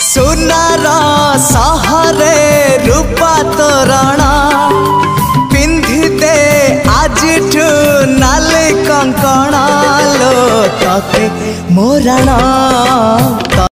सुनार सहरे रूपा तोरण पिंधि दे आज नाली कंकण लो तते मोरण।